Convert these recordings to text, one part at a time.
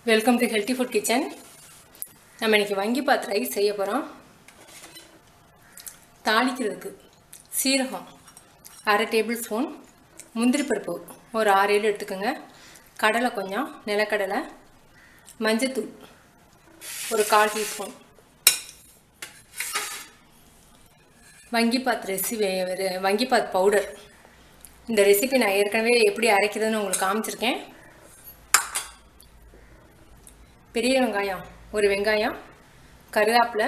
Welcome to healthy food kitchen. நம்ம இன்றைக்கி வங்கிப்பாத் rice செய்ய போகிறோம். தாளிக்கிறதுக்கு சீரகம் 1/2 டேபிள் ஸ்பூன், முந்திரி பருப்பு ஒரு 6-7 எடுத்துக்கோங்க, கடலை கொஞ்சம், நிலக்கடலை, மஞ்சத்தூள் ஒரு 1/4 டீஸ்பூன். வங்கிப்பாத் பவுடர். இந்த ரெசிபி நான் ஏற்கனவே எப்படி அரைக்கிறதுன்னு உங்களுக்கு காமிச்சிருக்கேன். பெரிய வெங்காயம் ஒரு வெங்காயம், கருவேப்பிலை,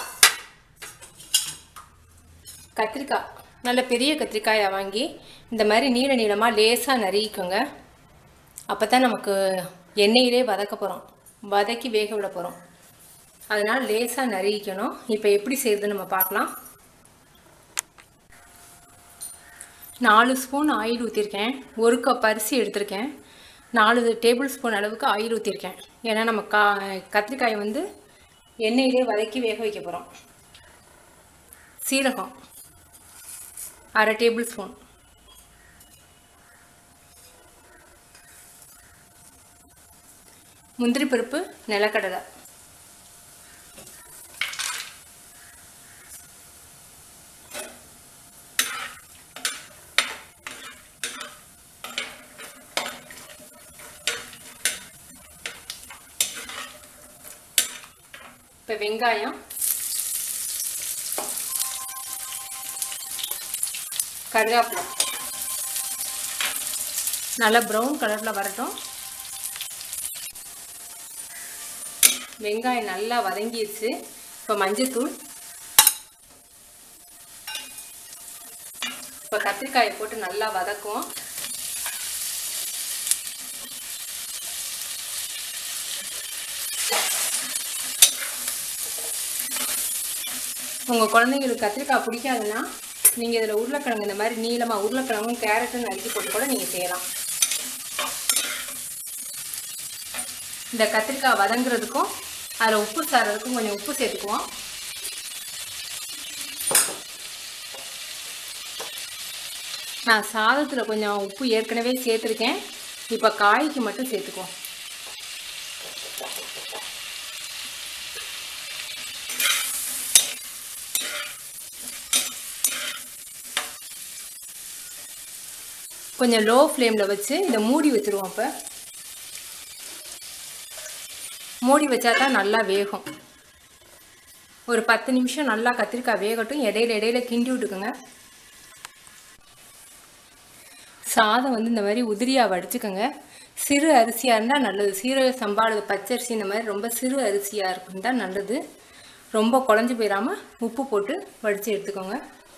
கத்திரிக்காய் நல்ல பெரிய கத்திரிக்காயை வாங்கி இந்த மாதிரி நீள நீளமாக லேசாக நறுக்கிக்கோங்க. அப்போ தான் நமக்கு எண்ணெயிலே வதக்கி வேக விட போகிறோம். அதனால் லேசாக நறுக்கிக்கணும். இப்போ எப்படி செய்யுதுன்னு நம்ம பார்க்கலாம். 4 ஸ்பூன் ஆயில் ஊற்றிருக்கேன். 1 கப் அரிசி எடுத்திருக்கேன். 4 டேபிள் ஸ்பூன் அளவுக்கு ஆயில் ஊற்றிருக்கேன். ஏன்னா நம்ம கத்திரிக்காயை எண்ணெயிலே வதக்கி வேக வைக்க போகிறோம். சீரகம் 1/2 டேபிள் ஸ்பூன், முந்திரி பருப்பு, நிலக்கடலை, இப்போ வெங்காயம், கருவேப்பிலை நல்லா ப்ரௌன் கலரில் வரட்டும். வெங்காயம் நல்லா வதங்கிடுச்சு. இப்போ மஞ்சத்தூள், இப்போ கத்திரிக்காயை போட்டு நல்லா வதக்குவோம். உங்கள் குழந்தைங்களுக்கு கத்திரிக்காய் பிடிக்காதுன்னா நீங்கள் இதில் உருளைக்கிழங்கு இந்த மாதிரி நீளமாக உருளைக்கிழங்கும் கேரட்டும் நறுக்கி போட்டு கூட நீங்கள் செய்யலாம். இந்த கத்திரிக்காய் வதங்குறதுக்கும் அதில் உப்பு சாறதுக்கும் கொஞ்சம் உப்பு சேர்த்துக்குவோம். நான் சாதத்தில் கொஞ்சம் உப்பு ஏற்கனவே சேர்த்துருக்கேன். இப்போ காய்க்கு மட்டும் சேர்த்துக்குவோம். கொஞ்சம் லோ ஃப்ளேமில் வச்சு இதை மூடி வச்சுருவோம். இப்போ மூடி வச்சா தான் நல்லா வேகும். ஒரு 10 நிமிஷம் நல்லா கத்திரிக்காய் வேகட்டும். இடையில கிண்டி விட்டுக்குங்க. சாதம் இந்த மாதிரி உதிரியாக வடிச்சுக்கோங்க. சிறு அரிசியாக இருந்தால் நல்லது. சீரக சம்பா அல்லது பச்சரிசி இந்த மாதிரி ரொம்ப சிறு அரிசியாக இருக்குன்னு நல்லது. ரொம்ப குழஞ்சி போயிடாமல் உப்பு போட்டு வடித்து எடுத்துக்கோங்க.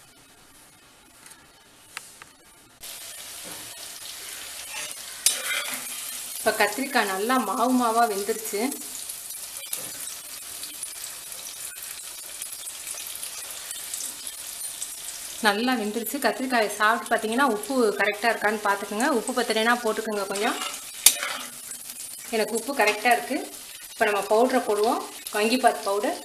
இப்போ கத்திரிக்காய் நல்லா மாவாக வெந்துருச்சு. நல்லா வெந்துருச்சு. கத்திரிக்காயை சாப்பிட்டு பார்த்தீங்கன்னா உப்பு கரெக்டாக இருக்கான்னு பார்த்துக்குங்க. உப்பு பத்தலைன்னா போட்டுக்கோங்க கொஞ்சம். எனக்கு உப்பு கரெக்டாக இருக்குது. இப்போ நம்ம பவுடரை போடுவோம். வங்கிப்பாத் பவுடர்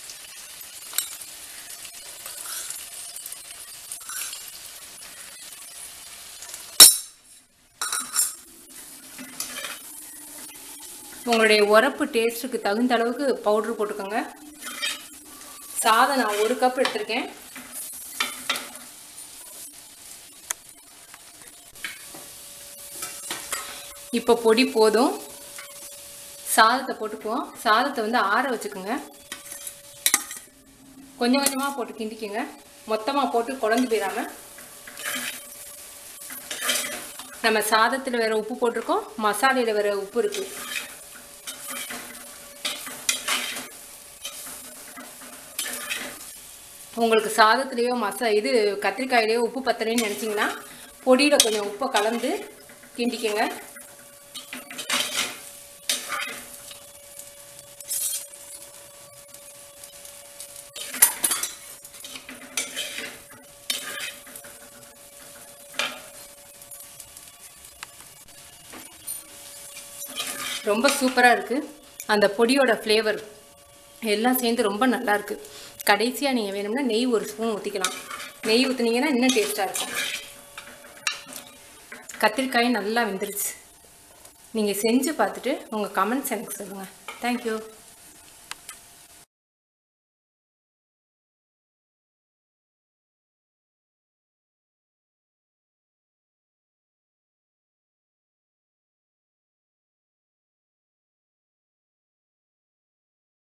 உங்களுடைய உரப்பு டேஸ்ட்டுக்கு தகுந்த அளவுக்கு பவுட்ரு போட்டுக்கோங்க. சாதம் நான் 1 கப் எடுத்திருக்கேன். இப்போ பொடி போதும். சாதத்தை போட்டுக்குவோம். சாதத்தை ஆற வச்சுக்கோங்க. கொஞ்சம் கொஞ்சமாக போட்டு கிண்டிக்கோங்க. மொத்தமாக போட்டு குழம்பு போயிடாமல். நம்ம சாதத்தில் வேறு உப்பு போட்டிருக்கோம், மசாலையில் வேறு உப்பு இருக்குது. உங்களுக்கு சாதத்துலேயோ கத்திரிக்காயிலையோ உப்பு பத்தலைன்னு நினச்சிங்கன்னா பொடியில் கொஞ்சம் உப்பை கலந்து கிண்டிக்கங்க. ரொம்ப சூப்பராக இருக்குது. அந்த பொடியோட ஃப்ளேவர் எல்லாம் சேர்ந்து ரொம்ப நல்லா இருக்குது. கடைசியாக நீங்கள் வேணும்னா நெய் 1 ஸ்பூன் ஊற்றிக்கலாம். நெய் ஊற்றினீங்கன்னா இன்னும் டேஸ்ட்டாக இருக்கும். கத்திரிக்காய் நல்லா வெந்துருச்சு. நீங்கள் செஞ்சு பார்த்துட்டு உங்கள் கமெண்ட்ஸ் எனக்கு சொல்லுங்கள். தேங்க்யூ.